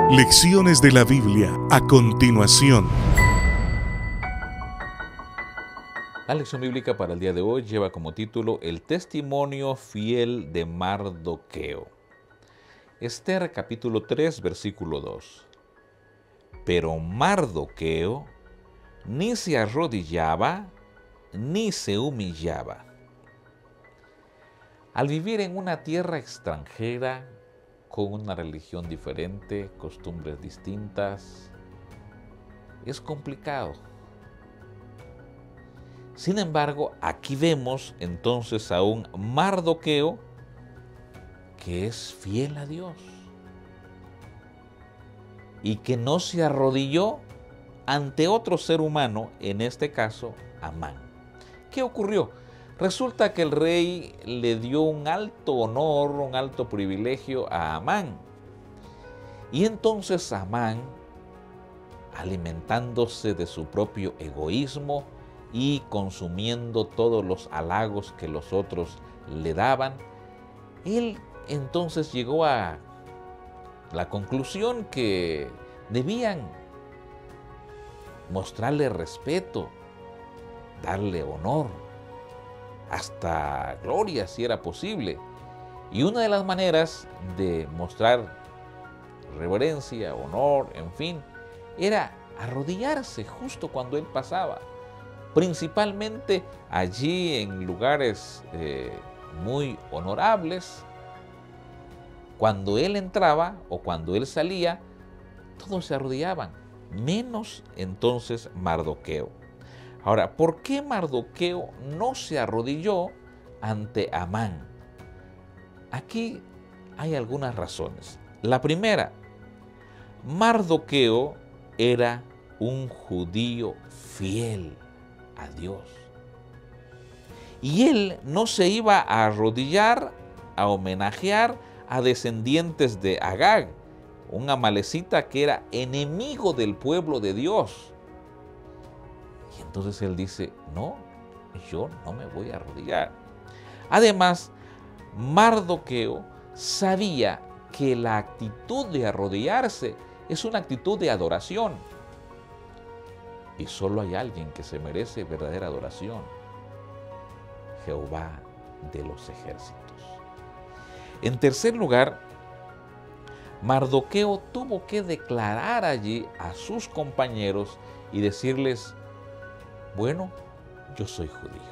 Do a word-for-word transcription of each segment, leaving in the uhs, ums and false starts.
Lecciones de la Biblia a continuación. La lección bíblica para el día de hoy lleva como título El testimonio fiel de Mardoqueo. Esther capítulo tres, versículo dos. Pero Mardoqueo ni se arrodillaba ni se humillaba. Al vivir en una tierra extranjera, con una religión diferente, costumbres distintas, es complicado. Sin embargo, aquí vemos entonces a un Mardoqueo que es fiel a Dios y que no se arrodilló ante otro ser humano, en este caso, Amán. ¿Qué ocurrió? Resulta que el rey le dio un alto honor, un alto privilegio a Amán. Y entonces Amán, alimentándose de su propio egoísmo y consumiendo todos los halagos que los otros le daban, él entonces llegó a la conclusión que debían mostrarle respeto, darle honor, hasta gloria si era posible. Y una de las maneras de mostrar reverencia, honor, en fin, era arrodillarse justo cuando él pasaba. Principalmente allí en lugares eh, muy honorables. Cuando él entraba o cuando él salía, todos se arrodillaban, menos entonces Mardoqueo. Ahora, ¿por qué Mardoqueo no se arrodilló ante Amán? Aquí hay algunas razones. La primera, Mardoqueo era un judío fiel a Dios. Y él no se iba a arrodillar a homenajear a descendientes de Agag, un amalecita que era enemigo del pueblo de Dios. Y entonces él dice, no, yo no me voy a arrodillar. Además, Mardoqueo sabía que la actitud de arrodillarse es una actitud de adoración. Y solo hay alguien que se merece verdadera adoración: Jehová de los ejércitos. En tercer lugar, Mardoqueo tuvo que declarar allí a sus compañeros y decirles, bueno, yo soy judío.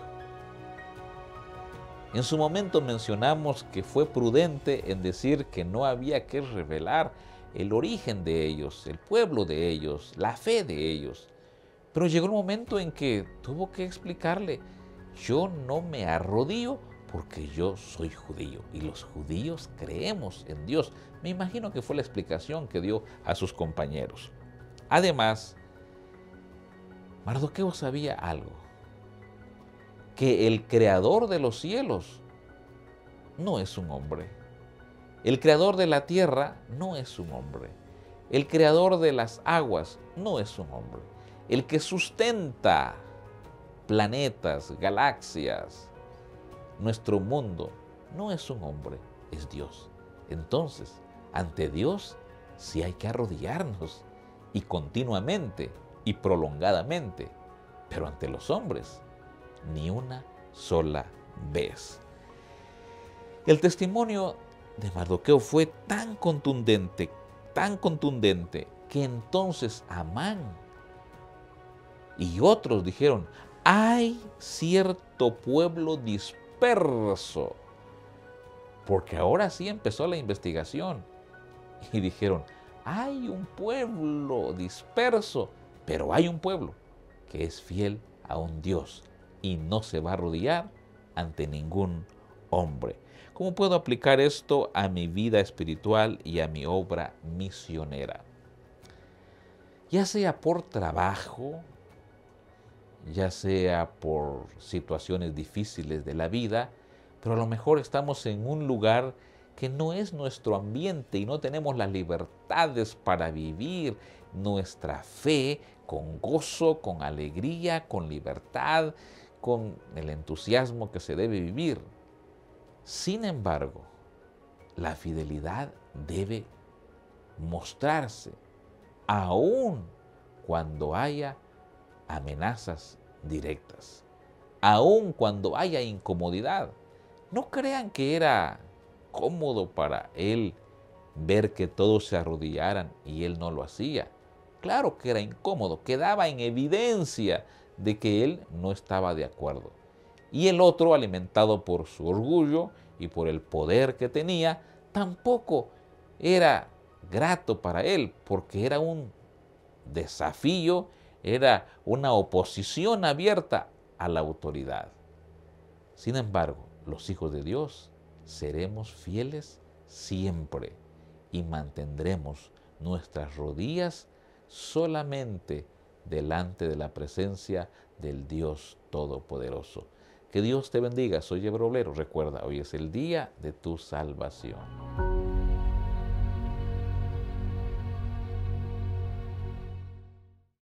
En su momento mencionamos que fue prudente en decir que no había que revelar el origen de ellos, el pueblo de ellos, la fe de ellos. Pero llegó un momento en que tuvo que explicarle, yo no me arrodillo porque yo soy judío y los judíos creemos en Dios. Me imagino que fue la explicación que dio a sus compañeros. Además, Mardoqueo sabía algo, que el creador de los cielos no es un hombre. El creador de la tierra no es un hombre. El creador de las aguas no es un hombre. El que sustenta planetas, galaxias, nuestro mundo, no es un hombre, es Dios. Entonces, ante Dios sí hay que arrodillarnos, y continuamente y prolongadamente, pero ante los hombres, ni una sola vez. El testimonio de Mardoqueo fue tan contundente, tan contundente, que entonces Amán y otros dijeron, hay cierto pueblo disperso, porque ahora sí empezó la investigación, y dijeron, hay un pueblo disperso, pero hay un pueblo que es fiel a un Dios y no se va a arrodillar ante ningún hombre. ¿Cómo puedo aplicar esto a mi vida espiritual y a mi obra misionera? Ya sea por trabajo, ya sea por situaciones difíciles de la vida, pero a lo mejor estamos en un lugar que no es nuestro ambiente y no tenemos las libertades para vivir nuestra fe con gozo, con alegría, con libertad, con el entusiasmo que se debe vivir. Sin embargo, la fidelidad debe mostrarse aún cuando haya amenazas directas, aún cuando haya incomodidad. No crean que era cómodo para él ver que todos se arrodillaran y él no lo hacía. Claro que era incómodo, quedaba en evidencia de que él no estaba de acuerdo. Y el otro, alimentado por su orgullo y por el poder que tenía, tampoco era grato para él, porque era un desafío, era una oposición abierta a la autoridad. Sin embargo, los hijos de Dios seremos fieles siempre y mantendremos nuestras rodillas solamente delante de la presencia del Dios Todopoderoso. Que Dios te bendiga. Soy Eber Oblero. Recuerda, hoy es el día de tu salvación.